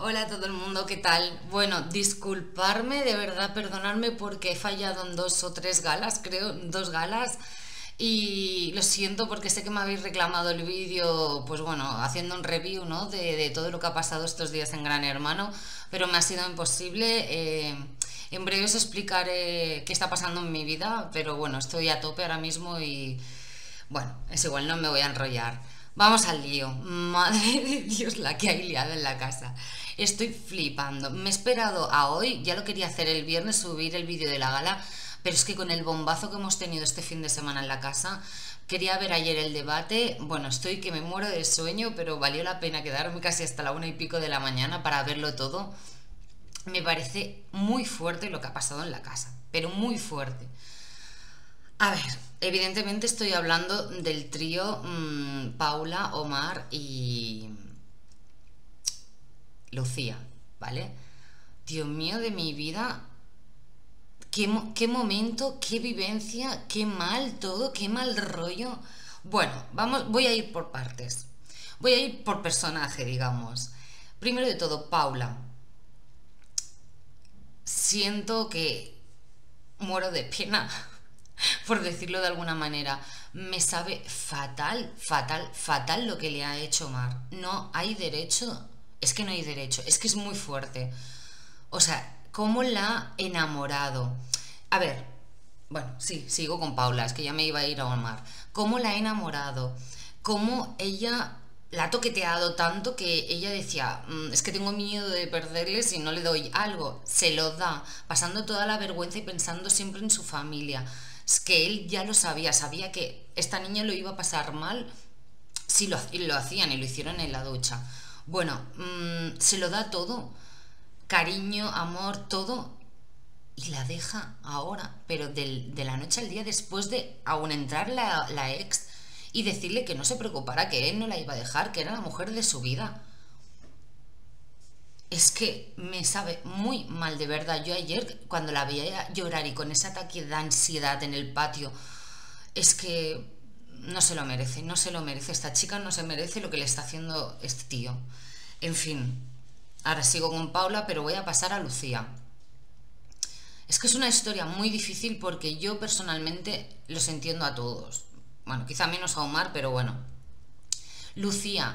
Hola a todo el mundo, ¿qué tal? Bueno, disculparme, de verdad, perdonarme porque he fallado en dos o tres galas, creo, dos galas. Y lo siento porque sé que me habéis reclamado el vídeo, pues bueno, haciendo un review, ¿no? De todo lo que ha pasado estos días en Gran Hermano, pero me ha sido imposible. En breve os explicaré qué está pasando en mi vida, pero bueno, estoy a tope ahora mismo y bueno, es igual, no me voy a enrollar. Vamos al lío. Madre de Dios, la que hay liada en la casa. Estoy flipando. Me he esperado a hoy, ya lo quería hacer el viernes, subir el vídeo de la gala, pero es que con el bombazo que hemos tenido este fin de semana en la casa, quería ver ayer el debate. Bueno, estoy que me muero de sueño, pero valió la pena quedarme casi hasta la 1:00 y pico de la mañana para verlo todo. Me parece muy fuerte lo que ha pasado en la casa, pero muy fuerte. A ver, evidentemente estoy hablando del trío Paula, Omar y Lucía, ¿vale? Dios mío de mi vida, qué momento, qué vivencia, qué mal todo, qué mal rollo. Bueno, vamos, voy a ir por partes. Voy a ir por personaje, digamos. Primero de todo, Paula. Siento que muero de pena, por decirlo de alguna manera. Me sabe fatal, fatal, fatal lo que le ha hecho Mar. No hay derecho, es que no hay derecho, es que es muy fuerte. O sea, cómo la ha enamorado. A ver, bueno, sí, sigo con Paula, es que ya me iba a ir a Omar. Cómo la ha enamorado, cómo ella la ha toqueteado tanto que ella decía, es que tengo miedo de perderle si no le doy algo. Se lo da, pasando toda la vergüenza y pensando siempre en su familia. Es que él ya lo sabía, sabía que esta niña lo iba a pasar mal si lo hacían y lo hicieron en la ducha. Bueno, se lo da todo, cariño, amor, todo, y la deja ahora, pero de la noche al día, después de aún entrar la ex y decirle que no se preocupara, que él no la iba a dejar, que era la mujer de su vida. Es que me sabe muy mal, de verdad. Yo ayer, cuando la veía llorar y con ese ataque de ansiedad en el patio, es que no se lo merece, no se lo merece. Esta chica no se merece lo que le está haciendo este tío. En fin, ahora sigo con Paula, pero voy a pasar a Lucía. Es que es una historia muy difícil porque yo personalmente los entiendo a todos. Bueno, quizá menos a Omar, pero bueno. Lucía,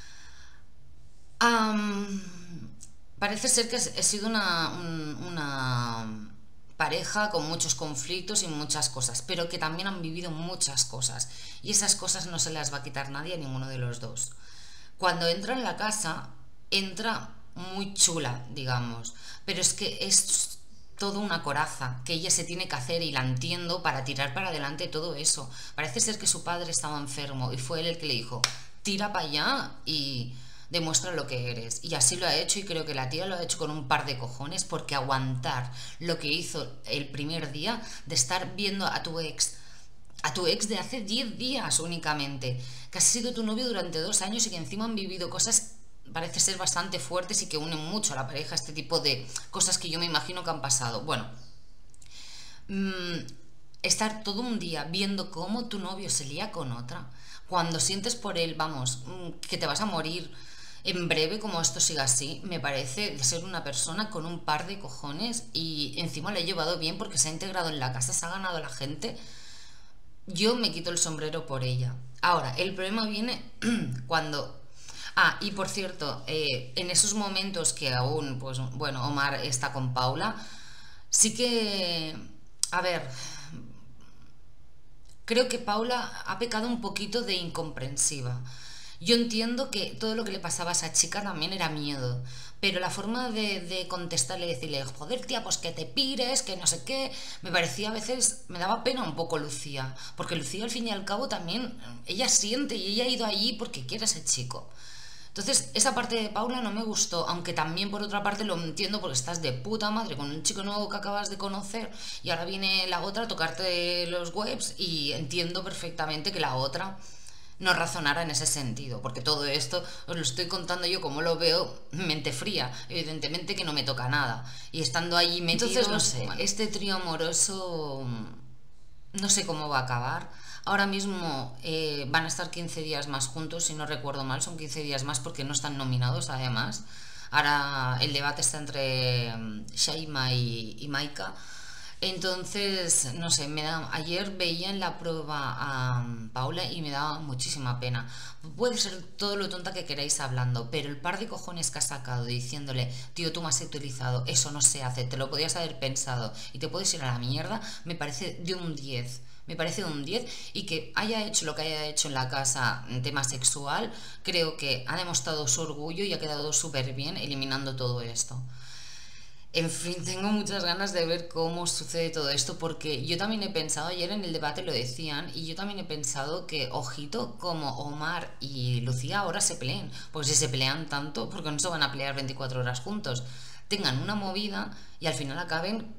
am, parece ser que ha sido una pareja con muchos conflictos y muchas cosas, pero que también han vivido muchas cosas. Y esas cosas no se las va a quitar nadie a ninguno de los dos. Cuando entra en la casa, entra muy chula, digamos, pero es que es todo una coraza que ella se tiene que hacer y la entiendo para tirar para adelante todo eso. Parece ser que su padre estaba enfermo y fue él el que le dijo, tira para allá y demuestra lo que eres. Y así lo ha hecho y creo que la tía lo ha hecho con un par de cojones porque aguantar lo que hizo el primer día de estar viendo a tu ex de hace 10 días únicamente, que has sido tu novio durante 2 años y que encima han vivido cosas parece ser bastante fuertes y que unen mucho a la pareja, este tipo de cosas que yo me imagino que han pasado. Bueno, mmm, estar todo un día viendo cómo tu novio se lía con otra, cuando sientes por él, vamos, que te vas a morir en breve, como esto siga así, me parece de ser una persona con un par de cojones y encima lo he llevado bien porque se ha integrado en la casa, se ha ganado a la gente. Yo me quito el sombrero por ella. Ahora, el problema viene cuando... Ah, y por cierto, en esos momentos que aún, pues bueno, Omar está con Paula, sí que, a ver, creo que Paula ha pecado un poquito de incomprensiva. Yo entiendo que todo lo que le pasaba a esa chica también era miedo, pero la forma de contestarle y decirle, joder tía, pues que te pires, que no sé qué, me parecía a veces, me daba pena un poco Lucía, porque Lucía al fin y al cabo también, ella siente y ella ha ido allí porque quiere a ese chico. Entonces, esa parte de Paula no me gustó, aunque también por otra parte lo entiendo porque estás de puta madre con un chico nuevo que acabas de conocer y ahora viene la otra a tocarte los webs y entiendo perfectamente que la otra no razonara en ese sentido, porque todo esto os lo estoy contando yo como lo veo, mente fría, evidentemente que no me toca nada. Y estando ahí metidos, entonces no sé, bueno, este trío amoroso no sé cómo va a acabar. Ahora mismo van a estar 15 días más juntos, si no recuerdo mal, son 15 días más porque no están nominados además. Ahora el debate está entre Shaima y Maika. Entonces, no sé, ayer veía en la prueba a Paula y me daba muchísima pena. Puede ser todo lo tonta que queráis hablando, pero el par de cojones que ha sacado diciéndole, tío, tú me has utilizado, eso no se hace, te lo podías haber pensado y te puedes ir a la mierda, me parece de un 10. Me parece de un 10 y que haya hecho lo que haya hecho en la casa en tema sexual, creo que ha demostrado su orgullo y ha quedado súper bien eliminando todo esto. En fin, tengo muchas ganas de ver cómo sucede todo esto porque yo también he pensado, ayer en el debate lo decían, y yo también he pensado que, ojito, como Omar y Lucía ahora se peleen, porque si se pelean tanto, porque no se van a pelear 24 horas juntos, tengan una movida y al final acaben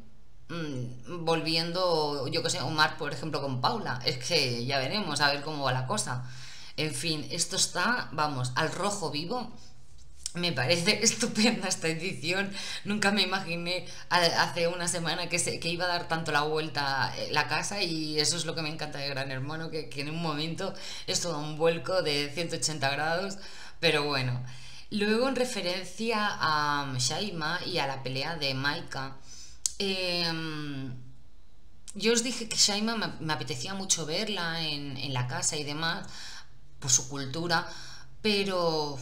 volviendo, yo que sé, Omar, por ejemplo, con Paula. Es que ya veremos, a ver cómo va la cosa. En fin, esto está, vamos, al rojo vivo. Me parece estupenda esta edición. Nunca me imaginé hace una semana que iba a dar tanto la vuelta la casa y eso es lo que me encanta de Gran Hermano, que en un momento es todo un vuelco de 180 grados. Pero bueno, luego en referencia a Shaima y a la pelea de Maika, eh, yo os dije que Shaima me apetecía mucho verla en la casa y demás, por su cultura, pero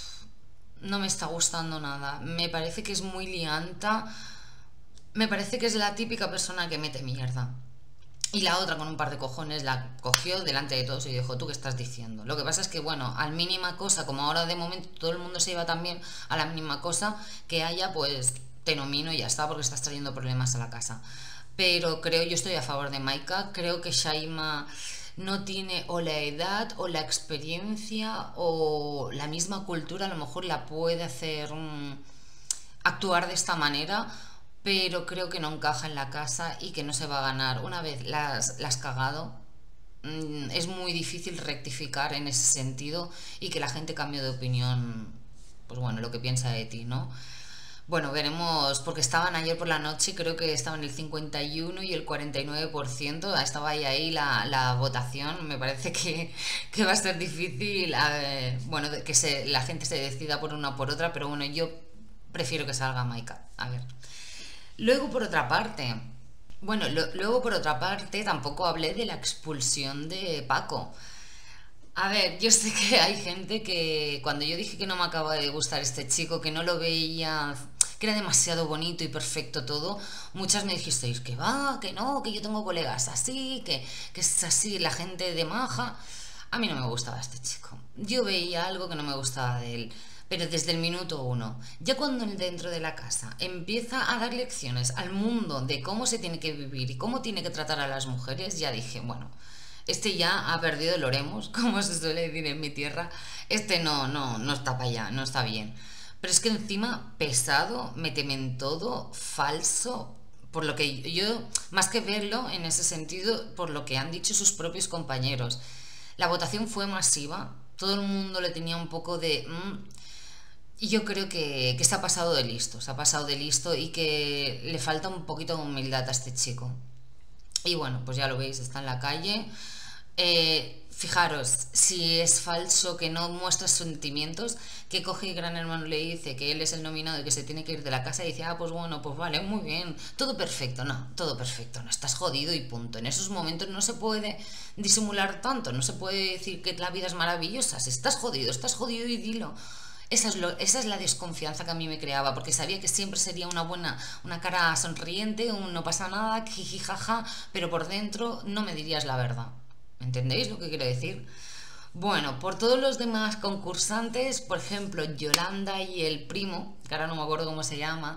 no me está gustando nada. Me parece que es muy lianta. Me parece que es la típica persona que mete mierda. Y la otra con un par de cojones la cogió delante de todos y dijo, ¿tú qué estás diciendo? Lo que pasa es que, bueno, al mínima cosa, como ahora de momento todo el mundo se lleva también a la mínima cosa que haya, pues te nomino y ya está, porque estás trayendo problemas a la casa. Pero yo estoy a favor de Maika, creo que Shaima no tiene o la edad o la experiencia o la misma cultura, a lo mejor la puede hacer actuar de esta manera, pero creo que no encaja en la casa y que no se va a ganar. Una vez las cagado, es muy difícil rectificar en ese sentido y que la gente cambie de opinión, pues bueno, lo que piensa de ti, ¿no? Bueno, veremos, porque estaban ayer por la noche, creo que estaban el 51 y el 49%, estaba ahí la votación, me parece que va a ser difícil, bueno, que la gente se decida por una o por otra, pero bueno, yo prefiero que salga Maika, a ver. Luego por otra parte, bueno, luego por otra parte tampoco hablé de la expulsión de Paco. A ver, yo sé que hay gente que cuando yo dije que no me acaba de gustar este chico, que no lo veía, que era demasiado bonito y perfecto todo, muchas me dijisteis que va, que no, que yo tengo colegas así, que es así la gente de maja. A mí no me gustaba este chico. Yo veía algo que no me gustaba de él, pero desde el minuto uno. Ya cuando dentro de la casa empieza a dar lecciones al mundo de cómo se tiene que vivir y cómo tiene que tratar a las mujeres, ya dije, bueno, este ya ha perdido el oremos, como se suele decir en mi tierra. Este no está para allá, no está bien. Pero es que encima pesado, méteme en todo, falso, por lo que yo, más que verlo en ese sentido, por lo que han dicho sus propios compañeros. La votación fue masiva, todo el mundo le tenía un poco de... y yo creo que se ha pasado de listo, se ha pasado de listo y que le falta un poquito de humildad a este chico. Y bueno, pues ya lo veis, está en la calle. Fijaros, si es falso que no muestra sentimientos, que coge y Gran Hermano le dice que él es el nominado y que se tiene que ir de la casa y dice, ah, pues bueno, pues vale, muy bien, todo perfecto, no, todo perfecto, no, estás jodido y punto. En esos momentos no se puede disimular tanto, no se puede decir que la vida es maravillosa, si estás jodido y dilo. Esa es la desconfianza que a mí me creaba, porque sabía que siempre sería una cara sonriente, un no pasa nada, jiji jaja, pero por dentro no me dirías la verdad. ¿Me entendéis lo que quiero decir? Bueno, por todos los demás concursantes, por ejemplo, Yolanda y el primo, que ahora no me acuerdo cómo se llama,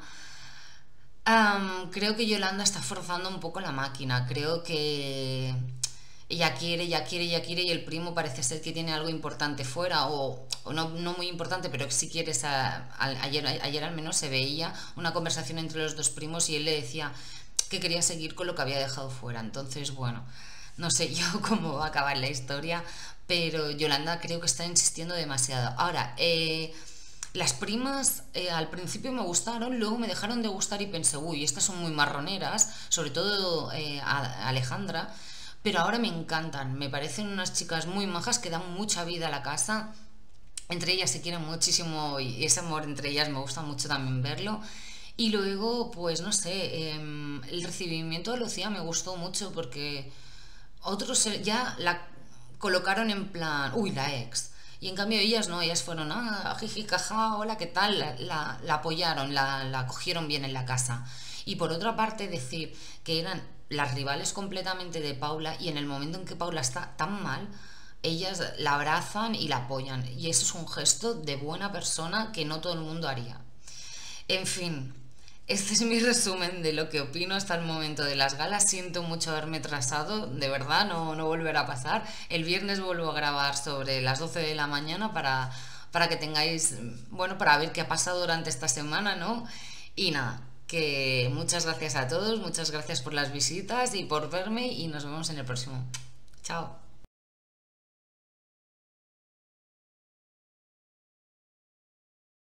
creo que Yolanda está forzando un poco la máquina. Creo que ella quiere y el primo parece ser que tiene algo importante fuera o no muy importante, pero que si quieres, ayer al menos se veía una conversación entre los dos primos y él le decía que quería seguir con lo que había dejado fuera. Entonces, bueno, no sé yo cómo va a acabar la historia, pero Yolanda creo que está insistiendo demasiado. Ahora, las primas al principio me gustaron, luego me dejaron de gustar y pensé, uy, estas son muy marroneras, sobre todo Alejandra, pero ahora me encantan, me parecen unas chicas muy majas que dan mucha vida a la casa Entre ellas se quieren muchísimo y ese amor entre ellas me gusta mucho también verlo. Y luego, pues no sé, el recibimiento de Lucía me gustó mucho porque otros ya la colocaron en plan, uy, la ex. Y en cambio ellas no, ellas fueron, jiji, jaja, hola, ¿qué tal? La apoyaron, la cogieron bien en la casa. Y por otra parte, decir que eran las rivales completamente de Paula y en el momento en que Paula está tan mal, ellas la abrazan y la apoyan. Y eso es un gesto de buena persona que no todo el mundo haría. En fin, este es mi resumen de lo que opino hasta el momento de las galas. Siento mucho haberme trazado, de verdad, no volverá a pasar. El viernes vuelvo a grabar sobre las 12 de la mañana para que tengáis, bueno, para ver qué ha pasado durante esta semana, ¿no? Y nada, que muchas gracias a todos, muchas gracias por las visitas y por verme y nos vemos en el próximo. Chao.